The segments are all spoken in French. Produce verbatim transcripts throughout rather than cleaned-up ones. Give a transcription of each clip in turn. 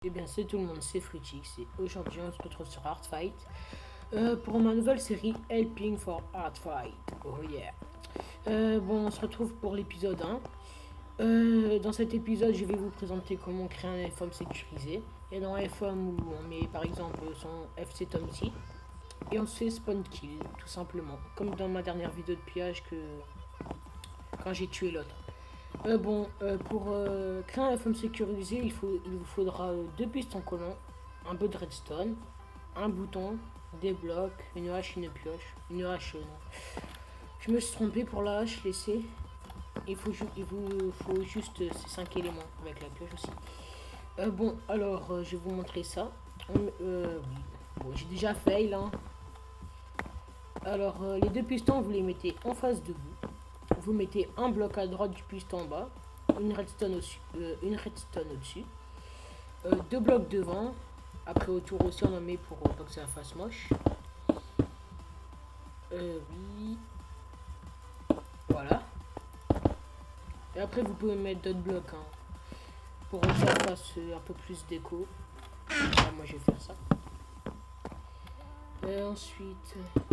Eh bien, c'est tout le monde, c'est Fruitix et aujourd'hui on se retrouve sur Heartfight euh, pour ma nouvelle série Helping for Heartfight. Oh yeah. Euh, bon, on se retrouve pour l'épisode un. Euh, dans cet épisode, je vais vous présenter comment créer un F O M sécurisé. Et dans F O M où on met par exemple son F C Tomcy et on se fait spawn kill tout simplement, comme dans ma dernière vidéo de pillage que quand j'ai tué l'autre. Euh, bon, euh, pour euh, créer un F O M sécurisé, il, faut, il vous faudra euh, deux pistons collants, un peu de redstone, un bouton, des blocs, une hache, une pioche, une hache. Euh, non. Je me suis trompé pour la hache, laissez. Il faut, il vous faut juste euh, ces cinq éléments avec la pioche aussi. Euh, bon, alors euh, je vais vous montrer ça. On, euh, oui. Bon, j'ai déjà fail. Hein. Alors, euh, les deux pistons, vous les mettez en face de vous. Vous mettez un bloc à droite du piston en bas, une redstone au-dessus, euh, une redstone au-dessus, euh, deux blocs devant. Après autour aussi on en met pour pas que ça fasse moche. Euh, oui. Voilà. Et après vous pouvez mettre d'autres blocs hein, pour que ça fasse un peu plus déco. Ah, moi je vais faire ça. Et ensuite,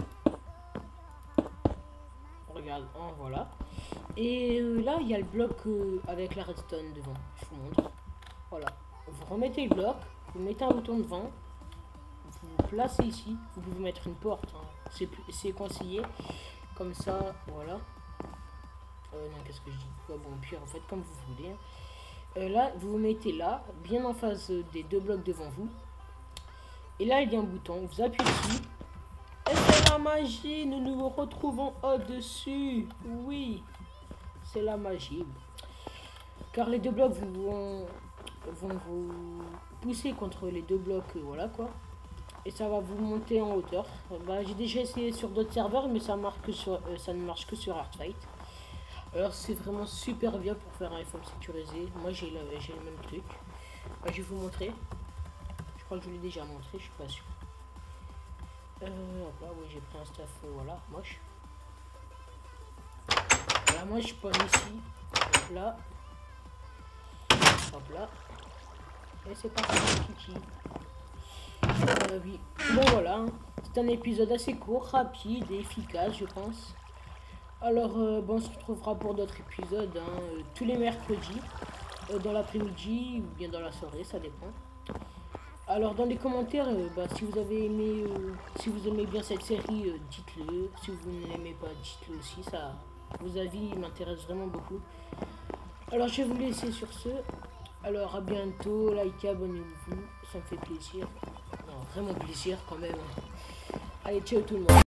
regarde, oh, voilà. Et euh, là, il y a le bloc euh, avec la redstone devant. Je vous montre. Voilà. Vous remettez le bloc, vous mettez un bouton devant, vous vous placez ici. Vous pouvez mettre une porte. Hein. C'est conseillé. Comme ça, voilà. Euh, non, qu'est-ce que je dis ouais, bon, puis en fait, comme vous voulez. Euh, là, vous vous mettez là, bien en face des deux blocs devant vous. Et là, il y a un bouton. Vous appuyez dessus. Et c'est la magie. Nous nous retrouvons au-dessus. Oui. C'est la magie. Car les deux blocs vont, vont vous pousser contre les deux blocs. Voilà quoi. Et ça va vous monter en hauteur. Bah, j'ai déjà essayé sur d'autres serveurs. Mais ça, marque sur, euh, ça ne marche que sur Heartfight. Alors c'est vraiment super bien pour faire un F O M sécurisé. Moi j'ai le, le même truc. Bah, je vais vous montrer. Je crois que je l'ai déjà montré. Je suis pas sûr. Euh, hop là, oui, j'ai pris un staff, euh, voilà, moche. Voilà, moi je spawn ici, hop là, hop là, et c'est parti, kiki. Euh, oui, bon voilà, hein. C'est un épisode assez court, rapide et efficace, je pense. Alors, euh, bon, on se retrouvera pour d'autres épisodes, hein, euh, tous les mercredis, euh, dans l'après-midi ou bien dans la soirée, ça dépend. Alors dans les commentaires, euh, bah, si vous avez aimé, euh, si vous aimez bien cette série, euh, dites-le. Si vous ne l'aimez pas, dites-le aussi. Ça, vos avis m'intéressent vraiment beaucoup. Alors je vais vous laisser sur ce. Alors à bientôt, likez, abonnez-vous, ça me fait plaisir. Non, vraiment plaisir quand même. Allez, ciao tout le monde.